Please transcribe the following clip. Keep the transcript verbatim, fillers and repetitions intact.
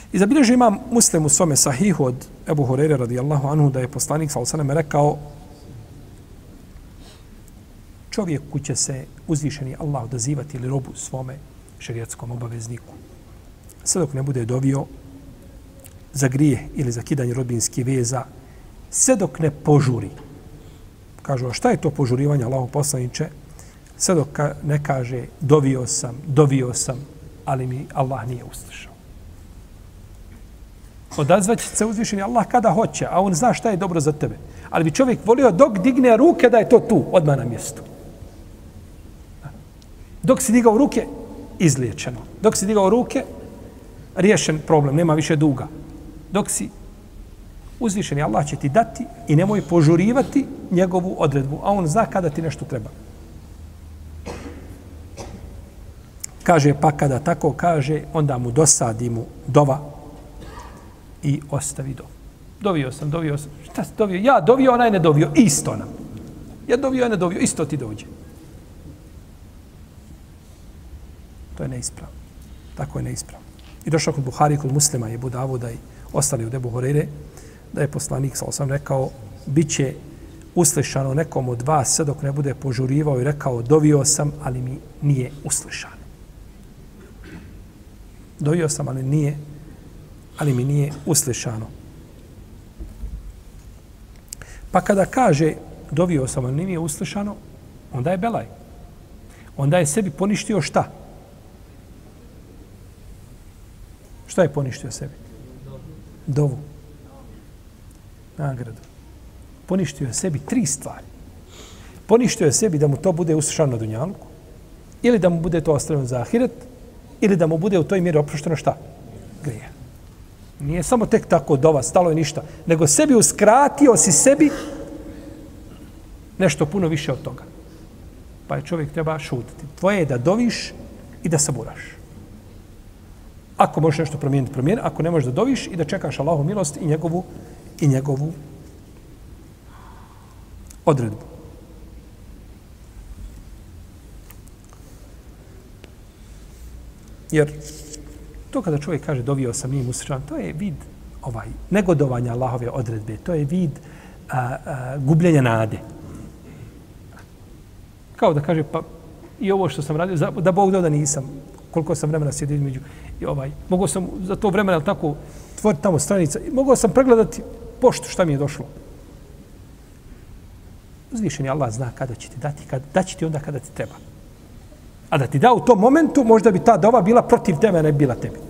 I zabilježio imam Muslim u svome sahihu od Ebu Hureyre radijallahu anhu da je poslanik sallallahu alejhi ve sellem rekao čovjeku će se uzvišeni Allah odazivati ili robu svome šerijetskom obavezniku. Sve dok ne bude dovio za grijeh ili za kidanje rodbinskih veza, sve dok ne požuri. Kažu, a šta je to požurivanje Allahov poslaniče? Sve dok ne kaže dovio sam, dovio sam, ali mi Allah nije uslišao. Odazvaće se uzvišeni Allah kada hoće, a on zna šta je dobro za tebe. Ali bi čovjek volio dok digne ruke da je to tu, odmah na mjestu. Dok si digao ruke, izliječeno. Dok si digao ruke, riješen problem, nema više duga. Dok si uzvišeni Allah će ti dati i nemoj požurivati njegovu odredbu, a on zna kada ti nešto treba. Kaže, pa kada tako kaže, onda mu dosadi mu dova i ostavi dovu. Dovio sam, dovio sam. Šta si dovio? Ja dovio, onaj ne dovio. Isto nam. Ja dovio, ja ne dovio. Isto ti dođe. To je neispravno. Tako je neispravno. I došao kod Buhari, kod Muslima i Ebu Davuda i ostali od Ebu Hureyre, da je poslanik, sal sam rekao, bit će uslišano nekom od vas sve dok ne bude požurivao i rekao, dovio sam, ali mi nije uslišan. Dovio sam, ali nije, ali mi nije uslišano. Pa kada kaže, dovio sam, ali nije uslišano, onda je belaj. Onda je sebi poništio šta? Šta je poništio sebi? Dovu. Nagradu. Poništio je sebi tri stvari. Poništio je sebi da mu to bude uslišano na dunjalku, ili da mu bude to ostavljeno za ahiret, ili da mu bude u toj mjeri oprošteno šta? Grije. Nije samo tek tako dova, stalo je ništa, nego sebi uskratio si sebi nešto puno više od toga. Pa je čovjek treba šutiti. Tvoje je da doviš i da saburaš. Ako možeš nešto promijeniti, promijeni. Ako ne možeš da doviš i da čekaš Allahu milost i njegovu, i njegovu odredbu. Jer to kada čovjek kaže dovio sam nije musliman, to je vid ovaj negodovanja Allahove odredbe. To je vid a, a, gubljenja nade. Kao da kaže, pa i ovo što sam radio, da Bog dao da nisam, koliko sam vremena sjedio između, i ovaj, mogao sam za to vremena tako tvoriti tamo stranica, mogao sam pregledati poštu šta mi je došlo. Uzvišeni Allah zna kada će ti dati, kada, da će ti onda kada ti treba. A da ti da u tom momentu, možda bi ta dova bila protiv tebe, a ne bila tebi.